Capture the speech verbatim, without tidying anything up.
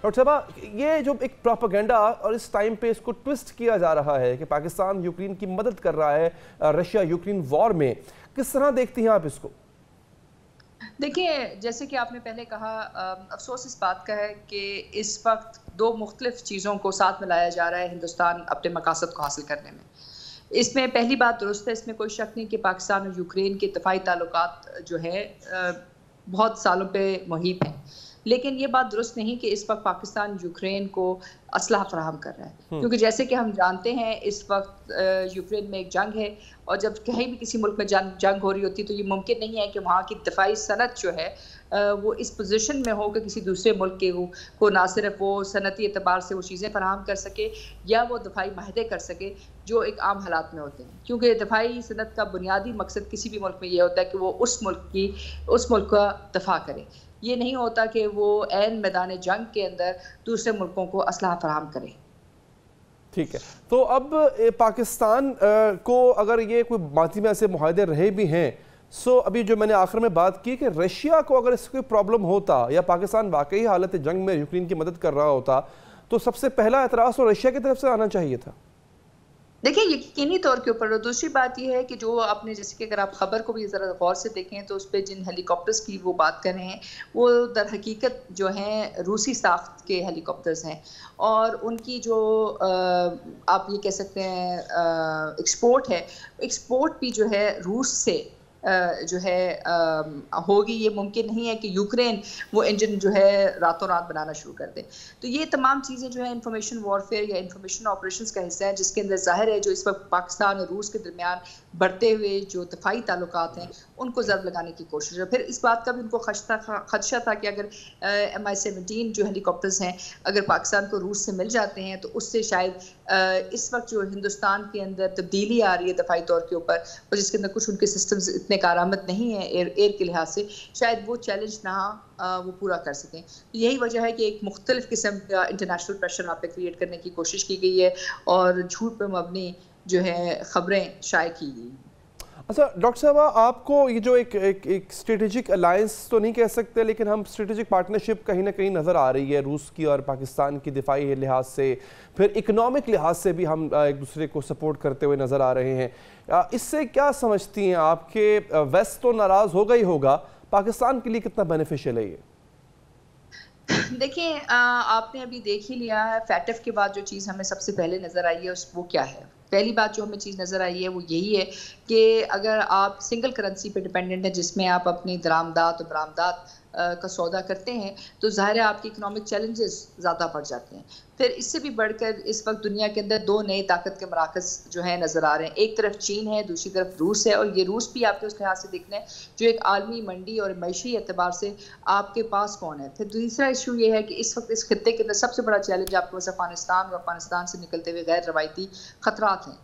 Doctor صاحبہ یہ جو ایک پروپیگنڈا اور اس ٹائم پہ اس کو ٹوسٹ کیا جا رہا ہے کہ پاکستان یوکرین کی مدد کر رہا ہے رشیا یوکرین وار میں، کس طرح دیکھتی ہیں آپ اس کو؟ دیکھیں جیسے کہ آپ نے پہلے کہا، افسوس اس بات کا ہے کہ اس وقت دو مختلف چیزوں کو ساتھ ملایا جا رہا ہے ہندوستان اپنے مقاصد کو حاصل کرنے میں۔ اس میں پہلی بات درست ہے، اس میں کوئی شک نہیں کہ پاکستان اور یوکرین کے دفاعی تعلقات جو ہے بہت سالوں پہ محیط ہیں، لیکن یہ بات درست نہیں کہ اس وقت پاکستان یوکرین کو اسلحہ فراہم کر رہا ہے، کیونکہ جیسے کہ ہم جانتے ہیں اس وقت یوکرین میں ایک جنگ ہے، اور جب کہیں بھی کسی ملک میں جنگ ہو رہی ہوتی ہے تو یہ ممکن نہیں ہے کہ وہاں کی دفاعی صنعت جو ہے وہ اس پوزیشن میں ہو کہ کسی دوسرے ملک کے کو نہ صرف وہ صنعتی اعتبار سے وہ چیزیں فراہم کر سکے یا وہ دفاعی معاہدے کر سکے جو ایک عام حالات میں ہوتے ہیں، کیونکہ دفاعی صنعت کا بنیادی مقصد کسی بھی ملک میں یہ ہوتا ہے کہ وہ اس ملک کی اس ملک کا دفاع کرے۔ یہ نہیں ہوتا کہ وہ عین میدان جنگ کے اندر دوسرے ملکوں کو اسلحہ فراہم کرے۔ ٹھیک ہے، تو اب پاکستان کو اگر یہ کوئی باقی میں ایسے معاہدے رہے بھی ہیں، سو ابھی جو میں نے آخر میں بات کی کہ رشیا کو اگر اس سے کوئی پرابلم ہوتا یا پاکستان واقعی حالت جنگ میں یوکرین کی مدد کر رہا ہوتا تو سب سے پہلا اعتراض تو رشیا کی طرف سے آنا چاہیے تھا۔ دیکھیں یقینی طور کے اوپر، دوسری بات یہ ہے کہ جو آپ نے جیسے کہ اگر آپ خبر کو بھی ذرا غور سے دیکھیں تو اس پہ جن ہیلی کاپٹرز کی وہ بات کر رہے ہیں وہ در حقیقت جو ہیں روسی ساخت کے ہیلی کاپٹرز ہیں، اور ان کی جو آپ یہ کہہ سکتے ہیں ایکسپورٹ ہے، ایکسپورٹ بھی جو ہے روس سے جو ہے ہوگی۔ یہ ممکن نہیں ہے کہ یوکرین وہ انجن جو ہے راتوں رات بنانا شروع کر دے۔ تو یہ تمام چیزیں جو ہے انفارمیشن وارفیئر یا انفارمیشن آپریشنز کا حصہ ہے، جس کے اندر ظاہر ہے جو اس وقت پاکستان اور روس کے درمیان بڑھتے ہوئے جو دفاعی تعلقات ہیں ان کو ضرب لگانے کی کوشش ہے۔ پھر اس بات کا بھی ان کو خدشہ تھا کہ اگر ایم آئی سیونٹین جو ہیلی کاپٹرز ہیں اگر پاکستان کو روس سے مل جاتے ہیں تو اس سے شاید اس وقت جو ہندوستان کے اندر تبدیلی آ رہی ہے دفاعی طور کے اوپر، اور جس کے اندر کچھ ان کے سسٹمز اتنے کارآمد نہیں ہیں ایئر ایئر کے لحاظ سے، شاید وہ چیلنج نہ وہ پورا کر سکیں۔ یہی وجہ ہے کہ ایک مختلف قسم کا انٹرنیشنل پریشر آپ پہ کریٹ کرنے کی کوشش کی گئی ہے اور جھوٹ پہ مبنی جو ہے خبریں شائع کی گئی۔ اچھا ڈاکٹر صاحبہ، آپ کو یہ جو ایک ایک ایک اسٹریٹجک الائنس تو نہیں کہہ سکتے لیکن ہم اسٹریٹجک پارٹنرشپ کہیں نہ کہیں نظر آ رہی ہے روس کی اور پاکستان کی، دفاعی لحاظ سے، پھر اکنامک لحاظ سے بھی ہم ایک دوسرے کو سپورٹ کرتے ہوئے نظر آ رہے ہیں۔ اس سے کیا سمجھتی ہیں آپ کہ ویسٹ تو ناراض ہوگا ہی ہوگا، پاکستان کے لیے کتنا بینیفیشل ہے یہ؟ دیکھیں آپ نے ابھی دیکھ ہی لیا ہے، فیٹف کے بعد جو چیز ہمیں سب سے پہلے نظر آئی ہے وہ کیا ہے؟ پہلی بات جو ہمیں چیز نظر آئی ہے وہ یہی ہے کہ اگر آپ سنگل کرنسی پہ ڈیپینڈنٹ ہیں جس میں آپ اپنی درآمدات اور برآمدات کا سودا کرتے ہیں تو ظاہر ہے آپ کی اکنامک چیلنجز زیادہ بڑھ جاتے ہیں۔ پھر اس سے بھی بڑھ کر اس وقت دنیا کے اندر دو نئے طاقت کے مراکز جو ہیں نظر آ رہے ہیں، ایک طرف چین ہے، دوسری طرف روس ہے، اور یہ روس بھی آپ کے اس لحاظ سے دیکھنا ہے جو ایک عالمی منڈی اور معاشی اعتبار سے آپ کے پاس کون ہے۔ پھر دوسرا ایشو یہ ہے کہ اس وقت اس خطے کے اندر سب سے بڑا چیلنج آپ کے پاس افغانستان اور افغانستان سے نکلتے ہوئے غیر روایتی خطرات ہیں۔